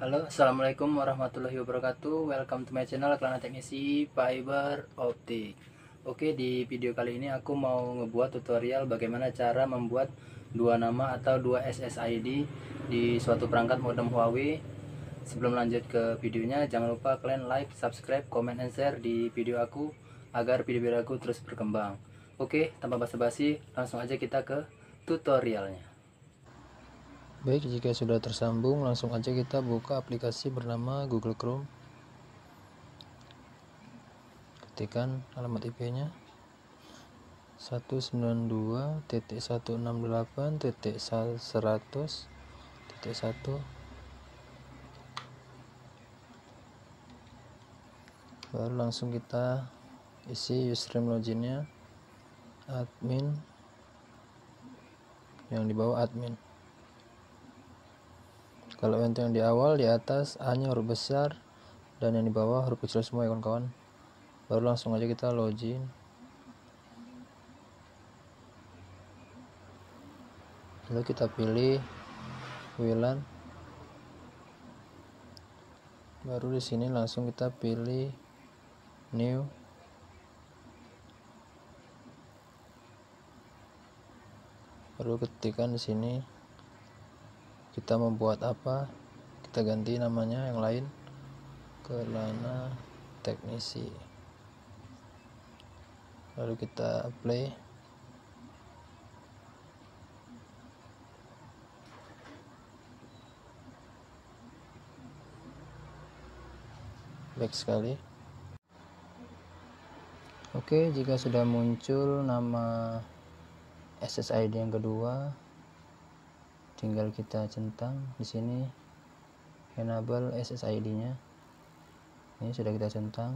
Halo, assalamualaikum warahmatullahi wabarakatuh. Welcome to my channel Kelana Teknisi Fiber Optik. Oke, di video kali ini aku mau ngebuat tutorial bagaimana cara membuat dua nama atau dua SSID di suatu perangkat modem Huawei. Sebelum lanjut ke videonya, jangan lupa kalian like, subscribe, comment, and share di video aku agar video-video aku terus berkembang. Oke, tanpa basa-basi, langsung aja kita ke tutorialnya. Baik, jika sudah tersambung, langsung aja kita buka aplikasi bernama Google Chrome. Ketikkan alamat IP-nya 192.168.100.1. Baru langsung kita isi username loginnya admin, yang di bawah admin. Kalau untuk yang di awal, di atas A-nya huruf besar dan yang di bawah huruf kecil semua ya kawan-kawan. Baru langsung aja kita login. Lalu kita pilih WLAN. Baru di sini langsung kita pilih new. Baru ketikkan di sini kita membuat apa, kita ganti namanya yang lain, Kelana Teknisi. Lalu kita play. Baik sekali. Oke, jika sudah muncul nama SSID yang kedua, tinggal kita centang di sini enable SSID-nya. Ini sudah kita centang.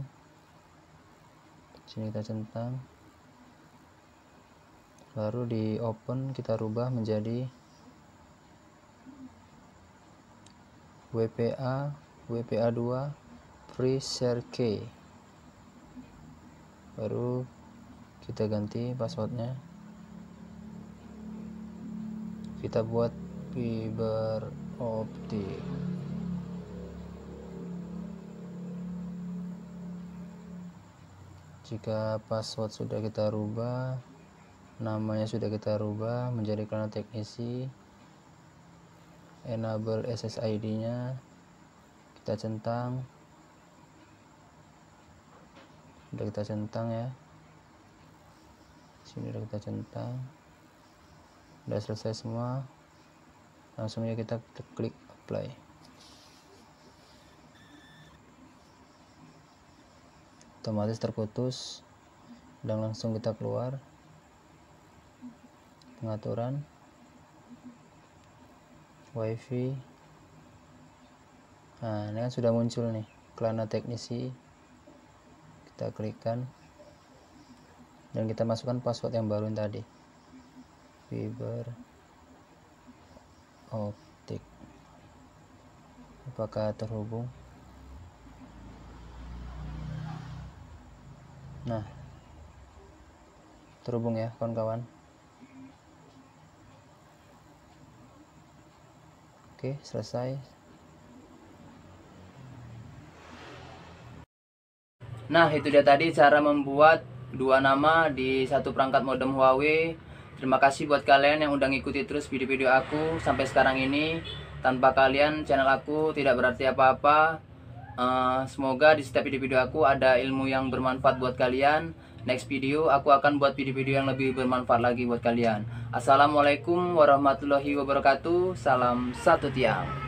Sini kita centang. Baru di open kita rubah menjadi WPA2 free share key. Baru kita ganti passwordnya. Kita buat fiber optik. Jika password sudah kita rubah, namanya sudah kita rubah menjadi Kelana Teknisi, enable SSID-nya kita centang. Sudah kita centang ya. Sini sudah kita centang. Sudah selesai semua. Langsung aja kita klik apply. Otomatis terputus dan langsung kita keluar pengaturan wifi. Nah, ini kan sudah muncul nih Kelana Teknisi. Kita klikkan dan kita masukkan password yang baru tadi, fiber optik. Apakah terhubung? Nah, terhubung ya kawan-kawan. Oke, selesai. Nah, itu dia tadi cara membuat dua nama di satu perangkat modem Huawei. Terima kasih buat kalian yang udah ngikuti terus video-video aku sampai sekarang ini. Tanpa kalian channel aku tidak berarti apa-apa. Semoga di setiap video-video aku ada ilmu yang bermanfaat buat kalian. Next video aku akan buat video-video yang lebih bermanfaat lagi buat kalian. Assalamualaikum warahmatullahi wabarakatuh. Salam satu tiang.